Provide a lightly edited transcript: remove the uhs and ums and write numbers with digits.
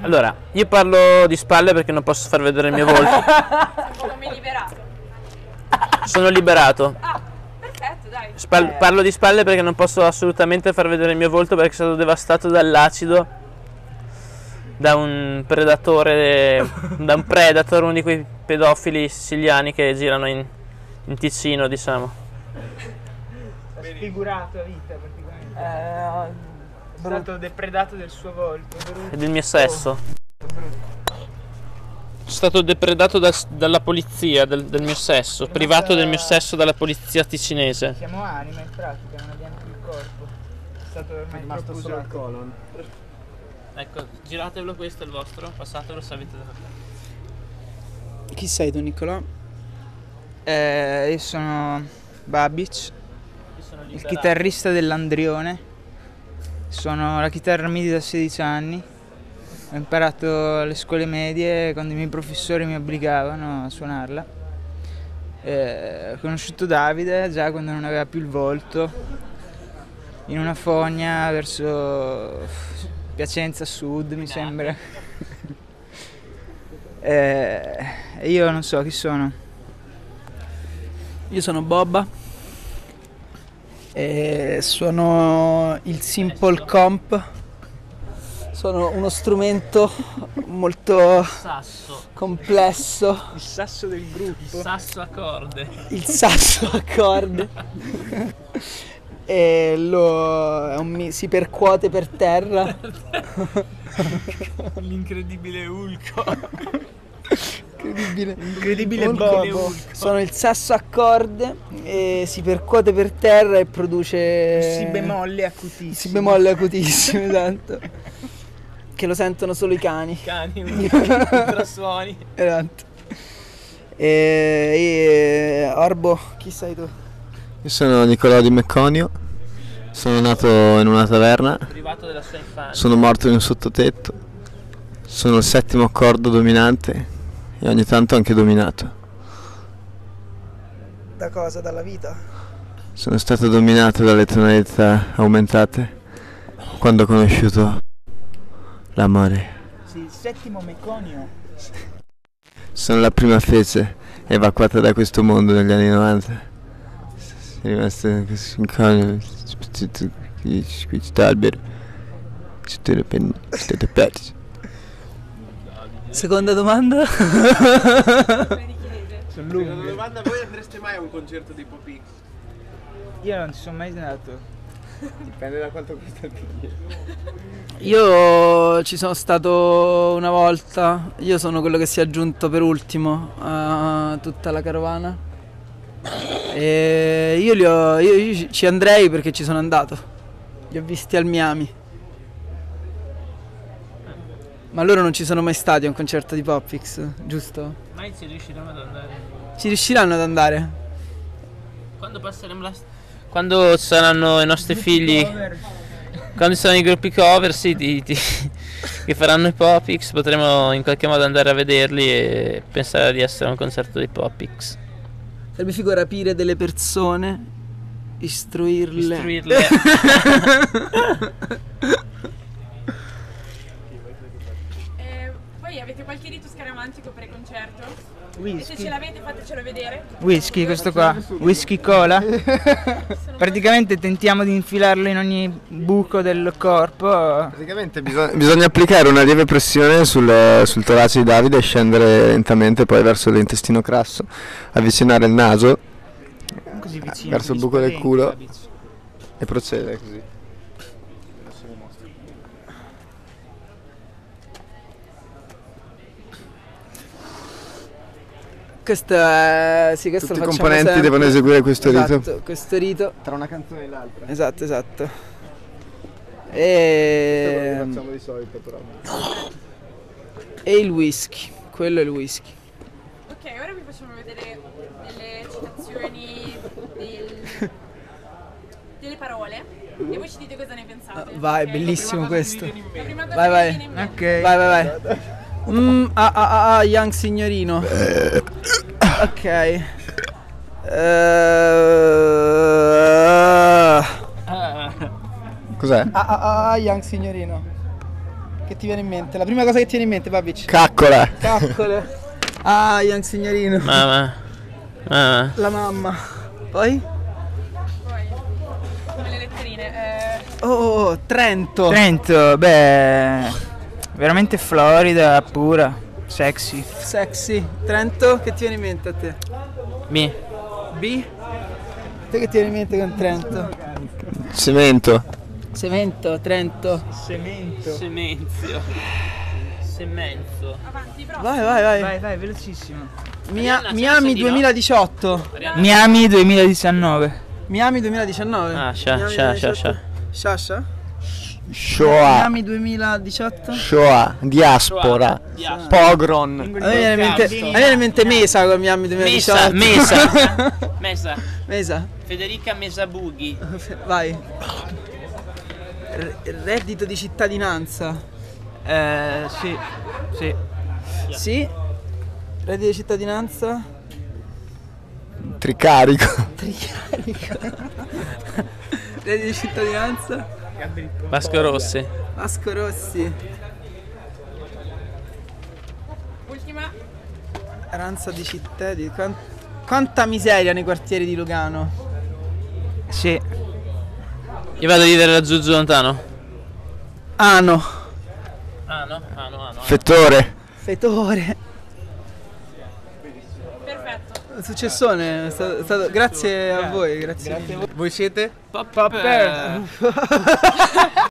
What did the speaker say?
Allora, io parlo di spalle perché non posso far vedere il mio volto. Sei un po' come liberato. Sono liberato. Ah, perfetto, dai. Parlo di spalle perché non posso assolutamente far vedere il mio volto perché sono stato devastato dall'acido da un predatore, uno di quei pedofili siciliani che girano in Ticino, diciamo. Sfigurato a vita praticamente. È stato depredato del suo volto. E del mio sesso. Sono stato depredato dalla polizia, del mio sesso, privato del mio sesso dalla polizia ticinese. Siamo anime in pratica, non abbiamo più il corpo. È stato ormai rimasto troppo solo il usato. colon. Ecco, giratevelo, questo è il vostro, passatelo se avete da fare. Chi sei tu, Nicolò? Io sono Babic, il chitarrista dell'Andrione. Sono la chitarra MIDI da 16 anni. Ho imparato alle scuole medie quando i miei professori mi obbligavano a suonarla. Ho conosciuto Davide già quando non aveva più il volto, in una fogna verso Piacenza Sud, mi sembra. Io non so chi sono. Io sono Bobba e suono il Simple Comp. Sono uno strumento molto complesso. Il sasso del gruppo. Sasso a corde. Il sasso a corde. E si percuote per terra. L'incredibile Ulco. Incredibile Bobo. Sono il sasso a corde e si percuote per terra e produce Si bemolle acutissimo. si bemolle acutissimo, esatto. Che lo sentono solo i cani. Cani, ultrasuoni. Esatto. Orbo, chi sei tu? Io sono Nicolò Di Mecconio, sono nato in una taverna, Privato della sua infanzia. sono morto in un sottotetto, sono il 7° accordo dominante e ogni tanto anche dominato. Da cosa? Dalla vita? Sono stato dominato dalle tonalità aumentate quando ho conosciuto l'amore. Sì, il 7° Meconio. Sono la prima fece evacuata da questo mondo negli anni 90. È rimasto questo inconio, albero, state persi. Seconda domanda? Sono lunghe. Domanda, voi andreste mai a un concerto di Pop X? Io non ci sono mai andato. Dipende da quanto costa il biglietto. Io ci sono stato una volta. Io sono quello che si è aggiunto per ultimo a tutta la carovana. E io ci andrei perché ci sono andato. Li ho visti al Miami. Ma loro non ci sono mai stati a un concerto di Popix, giusto? Mai ci riusciremo ad andare. Ci riusciranno ad andare? Quando passeremo quando saranno i nostri figli, quando saranno i gruppi cover, sì, che faranno i Popix, potremo in qualche modo andare a vederli e pensare di essere a un concerto di Popix. Sarebbe figo rapire delle persone, istruirle. Poi avete qualche rito scaramantico pre-concerto? E se Whisky. ce l'avete fatecelo vedere. Whisky, questo qua. Whisky cola. Praticamente tentiamo di infilarlo in ogni buco del corpo. Praticamente bisogna applicare una lieve pressione sul torace di Davide e scendere lentamente poi verso l'intestino crasso, avvicinare il naso Così vicino. verso il buco del culo e procedere così. Questo è... sì, questo Tutti lo i facciamo componenti sempre. devono eseguire questo Esatto, rito. questo rito. Tra una canzone e l'altra. Esatto. Questo E... lo facciamo di solito però. e il whisky. Quello è il whisky. Ok, ora vi facciamo vedere delle citazioni delle parole e voi ci dite cosa ne pensate. Vai, ok? bellissimo questo. La prima cosa Vai, che vai. vi viene in mente. Ok. Vai. Young signorino. Ok. Cos'è? Young signorino. Che ti viene in mente? La prima cosa che ti viene in mente, Babic? Caccola. Caccole. Ah, Young signorino. Mamma. La mamma. Poi? Poi, come le letterine. Oh, Trento. Trento, beh, veramente florida, pura, sexy. Sexy. Trento, che ti viene in mente a te? B. B? Te che ti viene in mente con Trento? Cemento. Cemento, Trento. Semenzio. Semenzo. Avanti, però. Vai, velocissimo. Arianna, Miami c'è la 2018. Miami 2019. Miami 2019. Ah, scia. Shasha? Shoah. Miami 2018. Shoah. Diaspora. Pogrom. A me viene in mente Mesa con Miami 2018. Mesa. Mesa. Federica Mesa Bughi. Vai. Reddito di cittadinanza. Sì. Sì. Reddito di cittadinanza. Tricarico. Reddito di cittadinanza. Vasco Rossi. Vasco Rossi. Ultima. Ranza di cittadini. Quanta miseria nei quartieri di Lugano. Sì. Io vado a vivere da Zuzu lontano. Ano. No. Fettore. Fetore. Perfetto. Successone. Grazie a voi. Grazie. Voi siete? Popper.